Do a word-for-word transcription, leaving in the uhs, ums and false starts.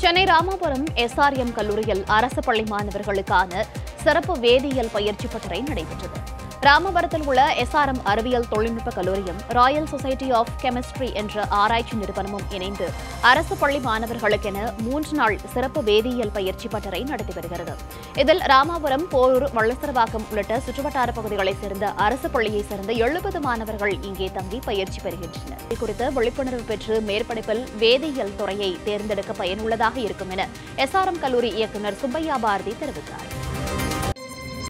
Chennai Ramapuram S R M கல்லூரியில் அரசு பள்ளி மாணவர்களுக்கான சிறப்பு வேதியியல் பயிற்சி பட்டறை நடைபெற்றது. ராமபுரத்தில் உள்ள எஸ் ஆர் எம் அறிவியல் தொழில்நுட்ப கல்லூரியும் ராயல் சொசைட்டி ஆஃப் கெமிஸ்ட்ரி என்ற ஆராய்ச்சி நிறுவனமும் இணைந்து அரசு பள்ளி மாணவர்களுக்கென மூன்று நாள் சிறப்பு வேதியியல் பயிற்சி பட்டறை நடத்தி வருகிறது. இதில் ராமாபுரம், போரூர், வள்ளசரவாக்கம் உள்ளிட்ட சுற்றுவட்டார பகுதிகளைச் சேர்ந்த அரசு பள்ளியைச் சேர்ந்த எழுபது மாணவர்கள் இங்கே தங்கி பயிற்சி பெறுகின்றனர். இது குறித்து விழிப்புணர்வு பெற்று மேற்படிப்பில் வேதியியல் துறையை தேர்ந்தெடுக்க பயனுள்ளதாக இருக்கும் என எஸ் ஆர் எம் கல்லூரி இயக்குநர் சுப்பையா பாரதி தெரிவித்தார்.